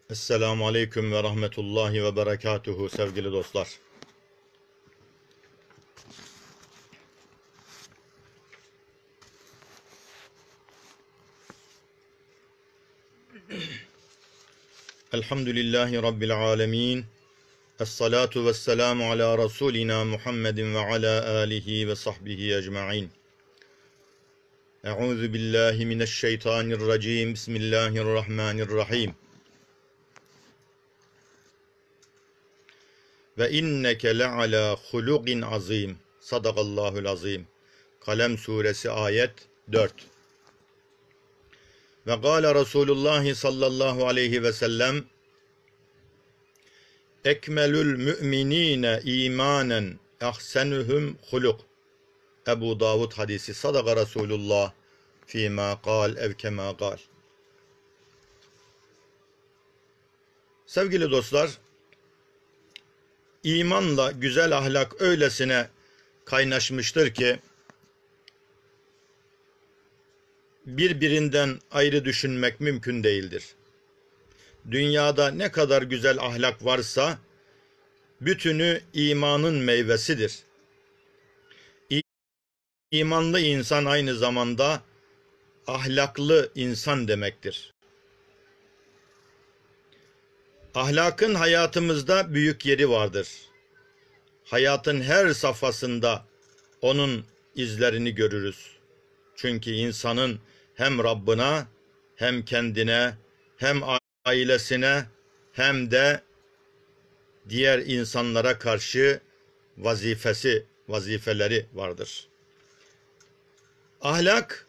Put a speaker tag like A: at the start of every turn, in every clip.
A: Esselamu Aleyküm ve Rahmetullahi ve Berekatuhu sevgili dostlar. Elhamdülillahi Rabbil Alemin. Esselatu vesselamu ala Resulina Muhammedin ve ala alihi ve sahbihi ecma'in. Euzu billahi mineşşeytanirracim. Bismillahirrahmanirrahim. Ve inneke le'ala hulugin azim. Sadakallahul azim. Kalem suresi ayet 4. Ve gâle Resulullah sallallahu aleyhi ve sellem ekmelül müminine imanen ahsenuhum huluk. Ebu Davud hadisi. Sadaka Resulullah fîmâ kâl ev kemâ kâl. Sevgili dostlar, İmanla güzel ahlak öylesine kaynaşmıştır ki birbirinden ayrı düşünmek mümkün değildir. Dünyada ne kadar güzel ahlak varsa bütünü imanın meyvesidir. İmanlı insan aynı zamanda ahlaklı insan demektir. Ahlakın hayatımızda büyük yeri vardır. Hayatın her safhasında onun izlerini görürüz. Çünkü insanın hem Rabbına, hem kendine, hem ailesine, hem de diğer insanlara karşı vazifeleri vardır. Ahlak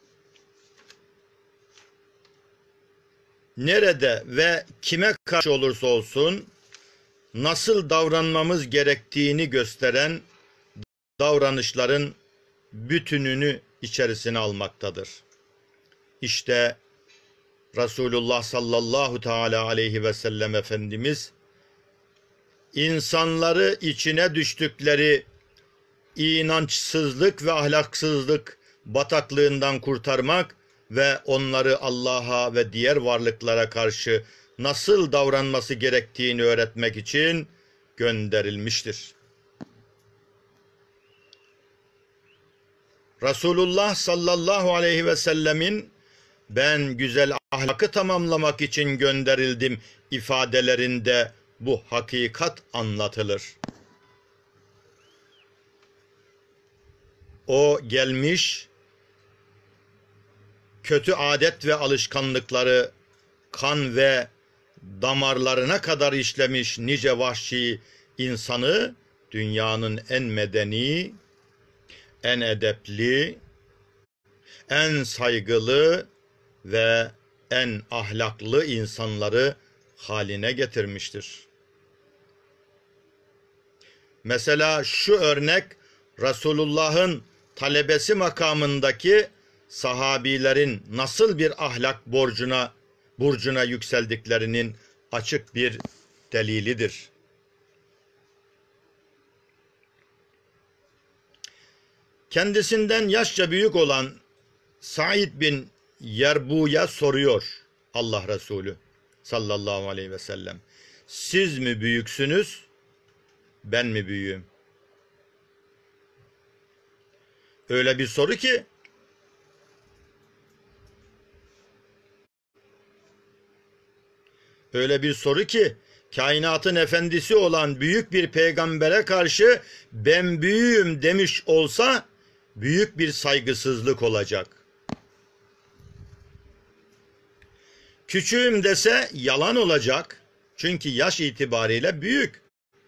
A: nerede ve kime karşı olursa olsun nasıl davranmamız gerektiğini gösteren davranışların bütününü içerisine almaktadır. İşte Resulullah sallallahu teala aleyhi ve sellem Efendimiz insanları içine düştükleri inançsızlık ve ahlaksızlık bataklığından kurtarmak ve onları Allah'a ve diğer varlıklara karşı nasıl davranması gerektiğini öğretmek için gönderilmiştir. Resulullah sallallahu aleyhi ve sellemin ben güzel ahlakı tamamlamak için gönderildim ifadelerinde bu hakikat anlatılır. O gelmiş, kötü adet ve alışkanlıkları kan ve damarlarına kadar işlemiş nice vahşi insanı dünyanın en medeni, en edepli, en saygılı ve en ahlaklı insanları haline getirmiştir. Mesela şu örnek Resulullah'ın talebesi makamındaki sahabilerin nasıl bir ahlak burcuna yükseldiklerinin açık bir delilidir. Kendisinden yaşça büyük olan Said bin Yerbu'ya soruyor Allah Resulü sallallahu aleyhi ve sellem. Siz mi büyüksünüz, ben mi büyüğüm? Öyle bir soru ki kainatın efendisi olan büyük bir peygambere karşı ben büyüğüm demiş olsa büyük bir saygısızlık olacak. Küçüğüm dese yalan olacak. Çünkü yaş itibariyle büyük.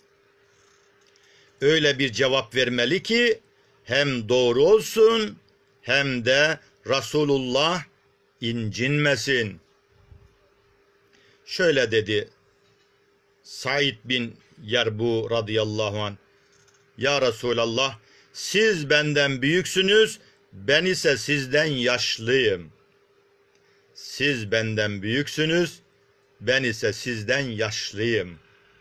A: Öyle bir cevap vermeli ki hem doğru olsun hem de Resulullah incinmesin. Şöyle dedi Said bin Yerbu radıyallahu anh. Ya Resulallah, siz benden büyüksünüz, ben ise sizden yaşlıyım. Siz benden büyüksünüz, ben ise sizden yaşlıyım.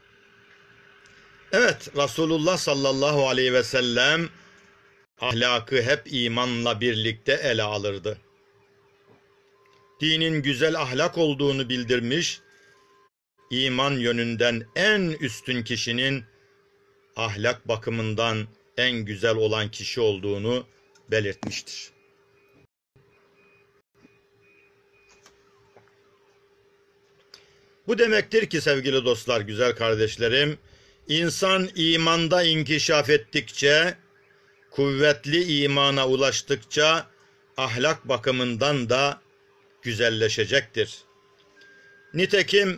A: Evet, Resulullah sallallahu aleyhi ve sellem ahlakı hep imanla birlikte ele alırdı. Dinin güzel ahlak olduğunu bildirmiş, iman yönünden en üstün kişinin ahlak bakımından en güzel olan kişi olduğunu belirtmiştir. Bu demektir ki sevgili dostlar, güzel kardeşlerim, insan imanda inkişaf ettikçe, kuvvetli imana ulaştıkça ahlak bakımından da güzelleşecektir. Nitekim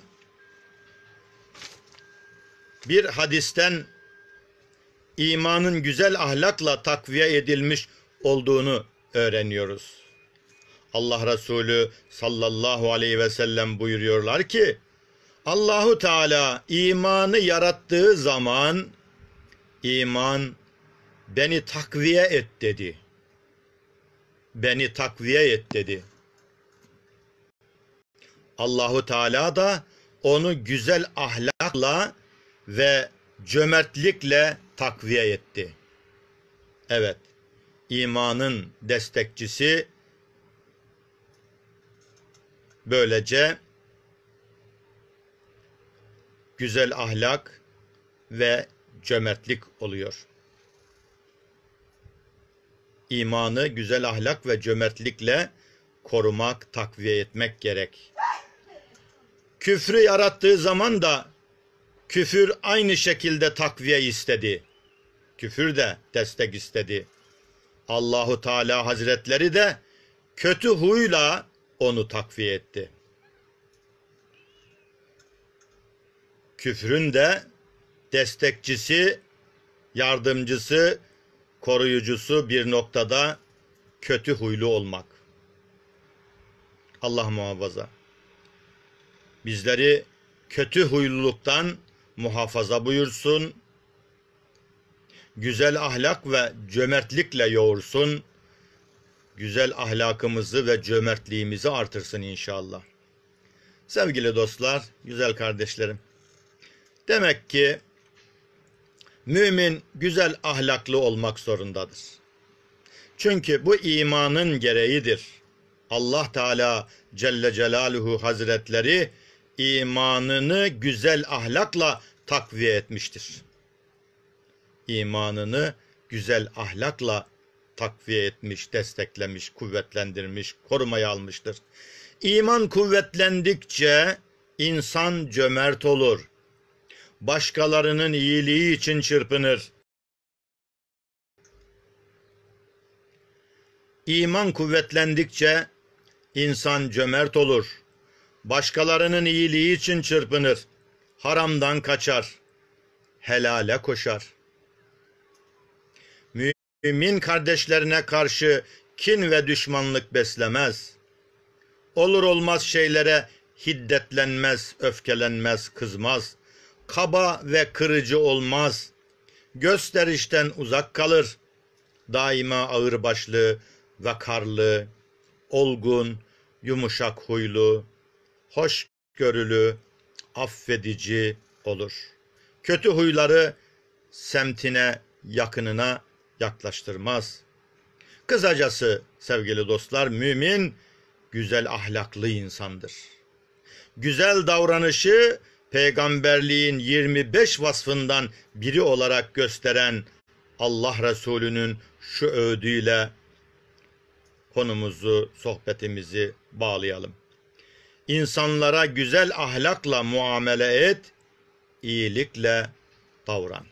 A: bir hadisten imanın güzel ahlakla takviye edilmiş olduğunu öğreniyoruz. Allah Resulü sallallahu aleyhi ve sellem buyuruyorlar ki, Allahu Teala imanı yarattığı zaman iman beni takviye et dedi. Beni takviye et dedi. Allahu Teala da onu güzel ahlakla ve cömertlikle takviye etti. Evet, imanın destekçisi böylece güzel ahlak ve cömertlik oluyor. İmanı güzel ahlak ve cömertlikle korumak, takviye etmek gerek. Küfrü yarattığı zaman da küfür aynı şekilde takviye istedi. Küfür de destek istedi. Allahu Teala Hazretleri de kötü huyla onu takviye etti. Küfrün de destekçisi, yardımcısı, koruyucusu bir noktada kötü huylu olmak. Allah muhafaza. Bizleri kötü huyluluktan muhafaza buyursun. Güzel ahlak ve cömertlikle yoğursun. Güzel ahlakımızı ve cömertliğimizi artırsın inşallah. Sevgili dostlar, güzel kardeşlerim. Demek ki mümin güzel ahlaklı olmak zorundadır. Çünkü bu imanın gereğidir. Allah Teala Celle Celaluhu Hazretleri imanını güzel ahlakla takviye etmiştir. İmanını güzel ahlakla takviye etmiş, desteklemiş, kuvvetlendirmiş, korumaya almıştır. İman kuvvetlendikçe insan cömert olur. Başkalarının iyiliği için çırpınır. İman kuvvetlendikçe insan cömert olur. Başkalarının iyiliği için çırpınır. Haramdan kaçar. Helale koşar. Mümin kardeşlerine karşı kin ve düşmanlık beslemez. Olur olmaz şeylere hiddetlenmez, öfkelenmez, kızmaz. Kaba ve kırıcı olmaz. Gösterişten uzak kalır. Daima ağırbaşlı, vakarlı, olgun, yumuşak huylu, hoşgörülü, affedici olur. Kötü huyları semtine, yakınına yaklaştırmaz. Kısacası sevgili dostlar, mümin güzel ahlaklı insandır. Güzel davranışı peygamberliğin 25 vasfından biri olarak gösteren Allah Resulü'nün şu öğüdüyle konumuzu, sohbetimizi bağlayalım. İnsanlara güzel ahlakla muamele et, iyilikle davran.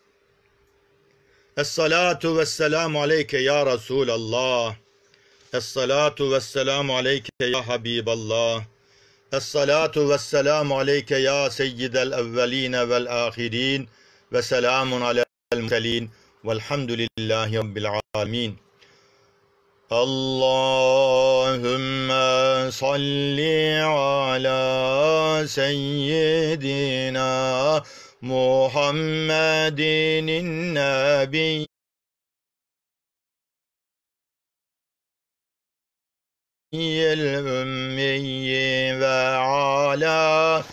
A: Es-salatu vesselamu aleyke ya Resulallah. Es-salatu vesselamu aleyke ya Habiballah. Es-salatu vesselamu aleyke ya seyyidel evveline vel ahirin. Ve selamun alel murselin. Velhamdülillahi rabbil alemin. Allahümme salli ala seyyidina Muhammedin nebiyyil ümmiyyi ve ala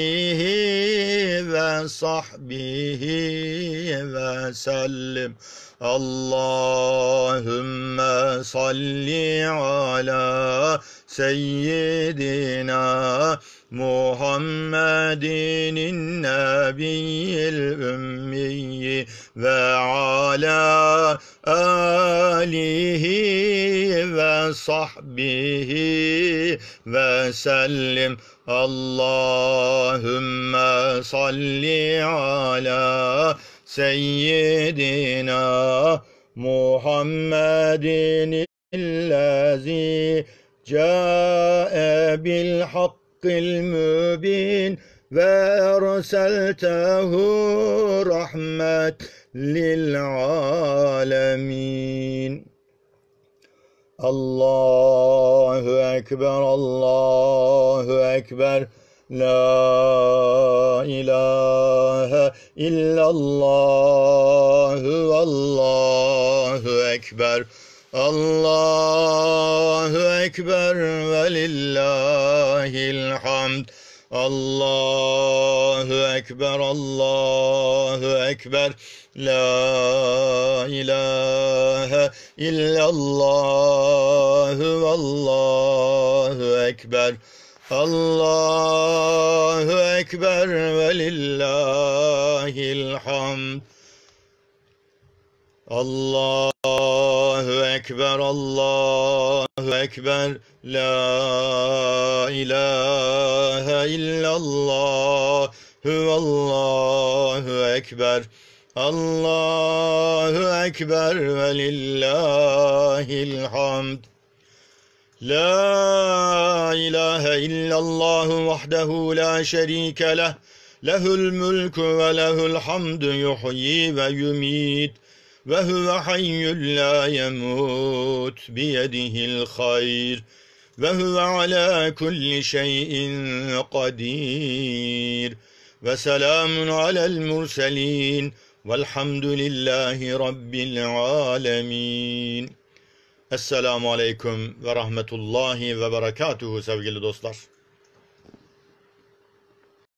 A: alihi ve sahbihi ve sellim. Allahümme salli ala seyyidina Muhammedin nebiyyil ümmiyi ve ala alihi ve sahbihi ve sellim. Allahümme salli ala seyyidina Muhammedin illezi ca'e bil hakkil mübin ve erseltehu rahmet lil alemin. Allahu Ekber, Allahu Ekber, La ilahe illallah, Allahu Ekber, Allahu Ekber ve lillahil hamd. Allahu Ekber, Allahu Ekber, La ilahe illallah, Allahu Ekber, Allahu Ekber ve lillahil hamd. Allahu Ekber, Allahu Ekber, La ilahe illallah, Allahu Ekber, Allahu Ekber ve lillahil hamd. La ilahe illallah vahdehu la şerike leh, lehul mulku ve lehul hamdu yuhyi ve yumit. Ve huve hayyun la yemut biyedihil hayr ve huve ala kulli şeyin kadir ve selamun alel murselin velhamdülillahi rabbil alemin. Esselamu aleyküm ve rahmetullahi ve berekatuhu sevgili dostlar.